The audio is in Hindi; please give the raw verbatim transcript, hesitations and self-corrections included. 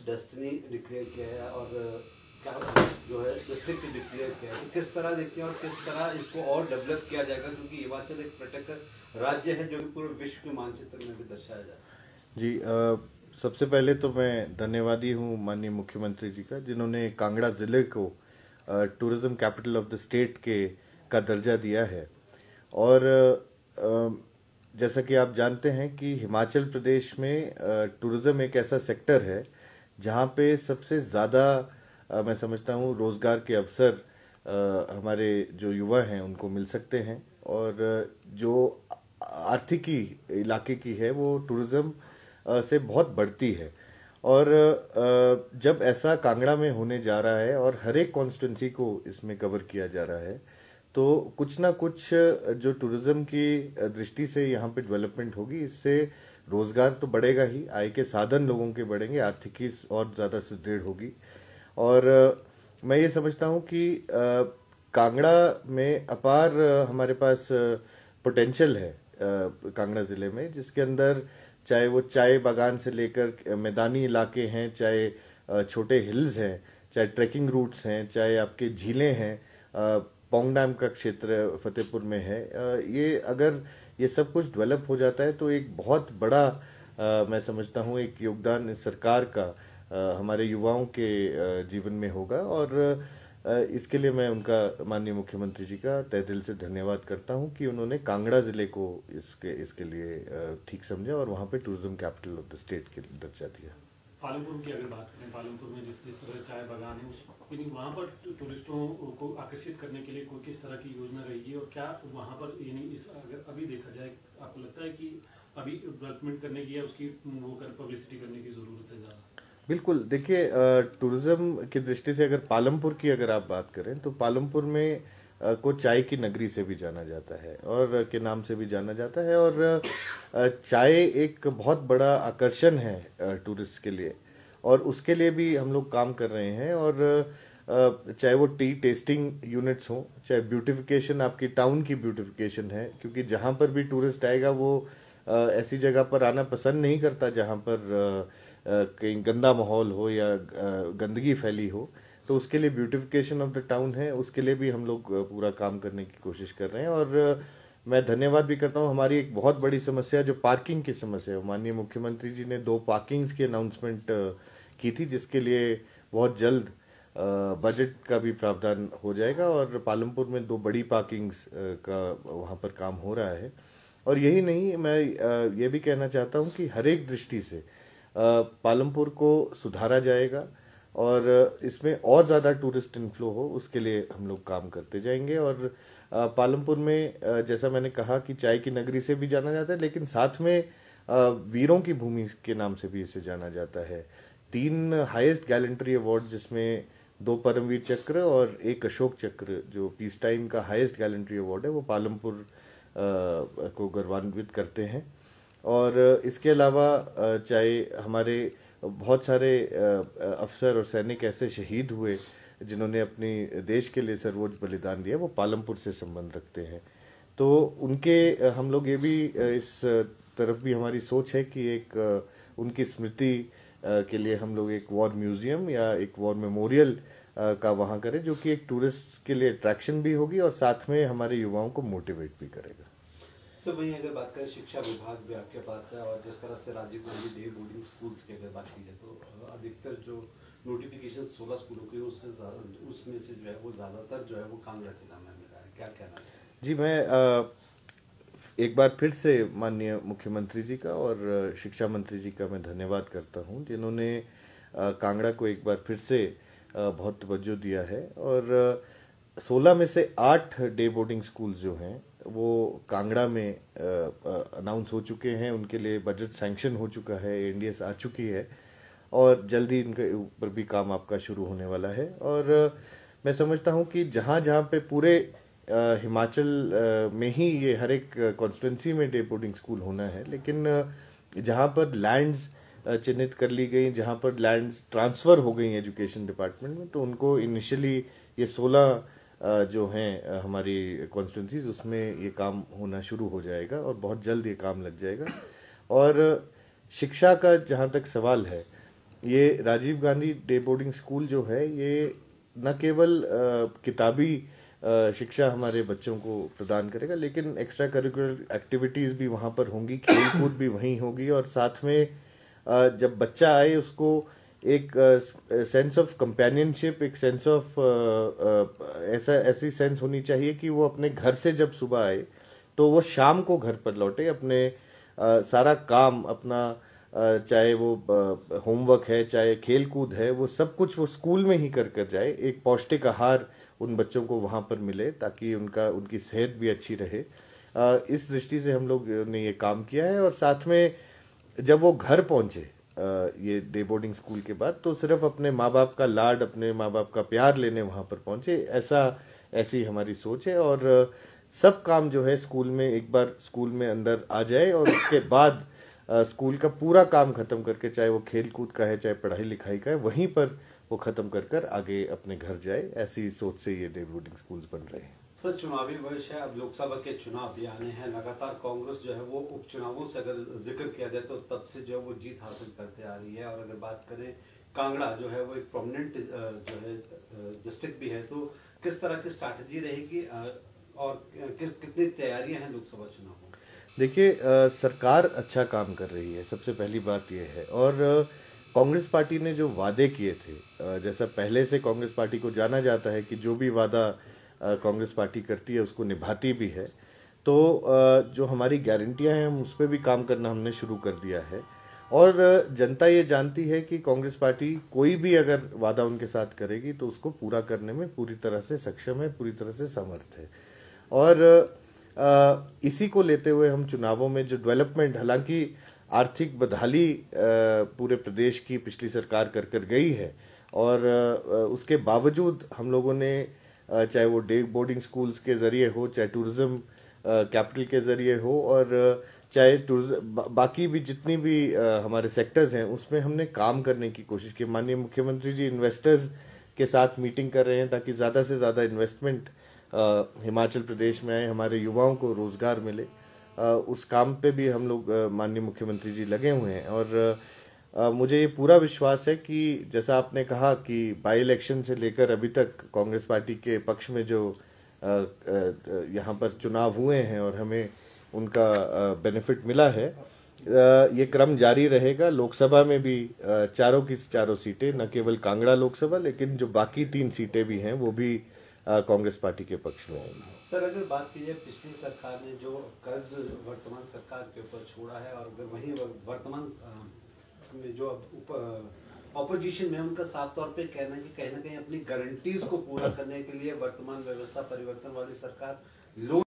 डेस्टिनी डिक्लेयर किया है और क्या जो है डिस्ट्रिक्ट डिक्लेयर किया है, किस तरह देखते हैं और किस तरह इसको और डेवलप किया जाएगा, क्योंकि हिमाचल एक पर्यटक राज्य है जो कि पूरे विश्व के मानचित्र में भी दर्शाया जाता है। जी आ, सबसे पहले तो मैं धन्यवादी हूँ माननीय मुख्यमंत्री जी का, जिन्होंने कांगड़ा जिले को tourism capital of the state के का दर्जा दिया है। और आ, जैसा कि आप जानते हैं कि हिमाचल प्रदेश में टूरिज्म एक ऐसा सेक्टर है जहाँ पे सबसे ज़्यादा मैं समझता हूँ रोजगार के अवसर आ, हमारे जो युवा हैं उनको मिल सकते हैं, और जो आर्थिकी इलाके की है वो टूरिज्म से बहुत बढ़ती है। और जब ऐसा कांगड़ा में होने जा रहा है और हर एक कॉन्स्टिट्यूंसी को इसमें कवर किया जा रहा है, तो कुछ ना कुछ जो टूरिज्म की दृष्टि से यहाँ पे डेवलपमेंट होगी, इससे रोजगार तो बढ़ेगा ही, आय के साधन लोगों के बढ़ेंगे, आर्थिकी और ज्यादा सुदृढ़ होगी। और मैं ये समझता हूँ कि कांगड़ा में अपार हमारे पास पोटेंशियल है कांगड़ा जिले में, जिसके अंदर चाहे वो चाय बागान से लेकर मैदानी इलाके हैं, चाहे छोटे हिल्स हैं, चाहे ट्रैकिंग रूट्स हैं, चाहे आपके झीलें हैं, पोंग डैम का क्षेत्र फतेहपुर में है, ये अगर ये सब कुछ डेवलप हो जाता है तो एक बहुत बड़ा आ, मैं समझता हूँ एक योगदान सरकार का आ, हमारे युवाओं के जीवन में होगा। और इसके लिए मैं उनका माननीय मुख्यमंत्री जी का तहे दिल से धन्यवाद करता हूं कि उन्होंने कांगड़ा जिले को इसके इसके लिए ठीक समझा और वहां पे tourism capital of the state के दर्जा दिया। पालमपुर की अगर बात करें, पालमपुर में जिस जिस तरह चाय बागान है, उस वहाँ पर टूरिस्टों को आकर्षित करने के लिए कोई किस तरह की योजना रहेगी, और क्या वहाँ पर यानी इस अगर अभी देखा जाए, आपको लगता है कि अभी डेवलपमेंट करने की या उसकी वो कर पब्लिसिटी करने की जरूरत है ज़्यादा? बिल्कुल, देखिए टूरिज्म की दृष्टि से अगर पालमपुर की अगर आप बात करें तो पालमपुर में को चाय की नगरी से भी जाना जाता है और के नाम से भी जाना जाता है, और चाय एक बहुत बड़ा आकर्षण है टूरिस्ट के लिए, और उसके लिए भी हम लोग काम कर रहे हैं। और चाहे वो टी टेस्टिंग यूनिट्स हो, चाहे ब्यूटिफिकेशन, आपकी टाउन की ब्यूटिफिकेशन है, क्योंकि जहां पर भी टूरिस्ट आएगा वो ऐसी जगह पर आना पसंद नहीं करता जहां पर कहीं गंदा माहौल हो या गंदगी फैली हो, तो उसके लिए ब्यूटिफिकेशन ऑफ द टाउन है, उसके लिए भी हम लोग पूरा काम करने की कोशिश कर रहे हैं। और मैं धन्यवाद भी करता हूं, हमारी एक बहुत बड़ी समस्या जो पार्किंग की समस्या है, माननीय मुख्यमंत्री जी ने दो पार्किंग्स की अनाउंसमेंट की थी, जिसके लिए बहुत जल्द बजट का भी प्रावधान हो जाएगा, और पालमपुर में दो बड़ी पार्किंग्स का वहां पर काम हो रहा है। और यही नहीं, मैं ये भी कहना चाहता हूं कि हर एक दृष्टि से पालमपुर को सुधारा जाएगा और इसमें और ज्यादा टूरिस्ट इनफ्लो हो, उसके लिए हम लोग काम करते जाएंगे। और पालमपुर में जैसा मैंने कहा कि चाय की नगरी से भी जाना जाता है, लेकिन साथ में वीरों की भूमि के नाम से भी इसे जाना जाता है। तीन हाईएस्ट गैलेंट्री अवार्ड, जिसमें दो परमवीर चक्र और एक अशोक चक्र जो पीस टाइम का हाईएस्ट गैलेंट्री अवार्ड है, वो पालमपुर को गौरवान्वित करते हैं। और इसके अलावा चाहे हमारे बहुत सारे अफसर और सैनिक ऐसे शहीद हुए जिन्होंने अपनी देश के लिए सर्वोच्च बलिदान दिया, वो पालमपुर से संबंध रखते हैं, तो उनके हम लोग ये भी इस तरफ भी हमारी सोच है कि एक उनकी स्मृति के लिए हम लोग एक वॉर म्यूजियम या एक वॉर मेमोरियल का वहां करें, जो कि एक टूरिस्ट के लिए अट्रैक्शन भी होगी और साथ में हमारे युवाओं को मोटिवेट भी करेगा। सर वहीं अगर बात करें, शिक्षा विभाग भी आपके पास है, और जिस तरह से Rajiv Gandhi day boarding schools की अगर बात की जाए तो अधिकतर जो नोटिफिकेशन सोलह स्कूलों के उससे उसमें से जो है वो ज्यादातर जो है वो कांगड़ा जिला में मिला है, क्या कहना है? जी, मैं आ, एक बार फिर से माननीय मुख्यमंत्री जी का और शिक्षा मंत्री जी का मैं धन्यवाद करता हूं, जिन्होंने कांगड़ा को एक बार फिर से आ, बहुत तवज्जो दिया है। और सोलह में से आठ डे बोर्डिंग स्कूल जो हैं वो कांगड़ा में अनाउंस हो चुके हैं, उनके लिए बजट सैंक्शन हो चुका है, एनडीएस आ चुकी है, और जल्दी इनके ऊपर भी काम आपका शुरू होने वाला है। और मैं समझता हूं कि जहां जहां पे पूरे आ, हिमाचल आ, में ही ये हर एक कॉन्स्टिट्यूंसी में डे बोर्डिंग स्कूल होना है, लेकिन जहां पर लैंड्स चिन्हित कर ली गई, जहां पर लैंड्स ट्रांसफर हो गई एजुकेशन डिपार्टमेंट में, तो उनको इनिशियली ये सोलह जो हैं हमारी कॉन्स्टिट्यूंसीज, उसमें ये काम होना शुरू हो जाएगा और बहुत जल्द ये काम लग जाएगा। और शिक्षा का जहां तक सवाल है, ये Rajiv Gandhi day boarding school जो है ये न केवल अ, किताबी अ, शिक्षा हमारे बच्चों को प्रदान करेगा, लेकिन एक्स्ट्रा करिकुलर एक्टिविटीज भी वहाँ पर होंगी, खेलकूद भी वहीं होगी, और साथ में अ, जब बच्चा आए उसको एक सेंस ऑफ कंपेनियनशिप, एक सेंस ऑफ ऐसा ऐसी सेंस होनी चाहिए कि वो अपने घर से जब सुबह आए तो वो शाम को घर पर लौटे, अपने अ, सारा काम अपना अ, चाहे वो होमवर्क है चाहे खेल कूद है, वो सब कुछ वो स्कूल में ही कर कर जाए। एक पौष्टिक आहार उन बच्चों को वहां पर मिले ताकि उनका उनकी सेहत भी अच्छी रहे। अ, इस दृष्टि से हम लोग ने ये काम किया है। और साथ में जब वो घर पहुंचे अ, ये डे बोर्डिंग स्कूल के बाद, तो सिर्फ अपने माँ बाप का लाड, अपने माँ बाप का प्यार लेने वहां पर पहुंचे, ऐसा ऐसी हमारी सोच है। और अ, सब काम जो है स्कूल में एक बार स्कूल में अंदर आ जाए और उसके बाद अ, स्कूल का पूरा काम खत्म करके, चाहे वो खेल कूद का है चाहे पढ़ाई लिखाई का है, वहीं पर वो खत्म कर कर आगे अपने घर जाए, ऐसी सोच से ये डे बोर्डिंग स्कूल्स बन रहे हैं। सर, चुनावी वर्ष है, अब लोकसभा के चुनाव भी आने हैं। लगातार कांग्रेस जो है वो उपचुनावों से अगर जिक्र किया जाए तो तब से जो है वो जीत हासिल करते आ रही है। और अगर बात करें कांगड़ा जो है वो एक प्रोमिनेंट जो है डिस्ट्रिक्ट भी है, तो किस तरह की स्ट्रैटेजी रहेगी और कि, कितनी तैयारियां हैं लोकसभा चुनाव में? देखिए, सरकार अच्छा काम कर रही है, सबसे पहली बात यह है। और अ, कांग्रेस पार्टी ने जो वादे किए थे, अ, जैसा पहले से कांग्रेस पार्टी को जाना जाता है कि जो भी वादा अ, कांग्रेस पार्टी करती है उसको निभाती भी है, तो अ, जो हमारी गारंटियां हैं हम उस पर भी काम करना हमने शुरू कर दिया है। और अ, जनता ये जानती है कि कांग्रेस पार्टी कोई भी अगर वादा उनके साथ करेगी तो उसको पूरा करने में पूरी तरह से सक्षम है, पूरी तरह से समर्थ है। और अ, इसी को लेते हुए हम चुनावों में जो डेवलपमेंट, हालांकि आर्थिक बदहाली अ, पूरे प्रदेश की पिछली सरकार कर कर गई है, और अ, उसके बावजूद हम लोगों ने अ, चाहे वो डे बोर्डिंग स्कूल्स के जरिए हो, चाहे टूरिज्म कैपिटल के जरिए हो, और अ, चाहे टूरिज्म बा, बाकी भी जितनी भी अ, हमारे सेक्टर्स हैं उसमें हमने काम करने की कोशिश की। माननीय मुख्यमंत्री जी इन्वेस्टर्स के साथ मीटिंग कर रहे हैं ताकि ज़्यादा से ज़्यादा इन्वेस्टमेंट हिमाचल प्रदेश में आए, हमारे युवाओं को रोजगार मिले। अ, उस काम पे भी हम लोग अ, माननीय मुख्यमंत्री जी लगे हुए हैं। और अ, मुझे ये पूरा विश्वास है कि जैसा आपने कहा कि बाई इलेक्शन से लेकर अभी तक कांग्रेस पार्टी के पक्ष में जो यहाँ पर चुनाव हुए हैं और हमें उनका बेनिफिट मिला है, ये क्रम जारी रहेगा। लोकसभा में भी चारों की चारों सीटें, न केवल कांगड़ा लोकसभा लेकिन जो बाकी तीन सीटें भी हैं वो भी कांग्रेस पार्टी के पक्ष में आएंगी। सर, अगर बात की जाए पिछली सरकार ने जो कर्ज वर्तमान सरकार के ऊपर छोड़ा है, और अगर वहीं वर्तमान में जो ऑपोजिशन में उनका साफ तौर पे कहना है कि कहीं ना कहीं अपनी गारंटीज को पूरा करने के लिए वर्तमान व्यवस्था परिवर्तन वाली सरकार लोन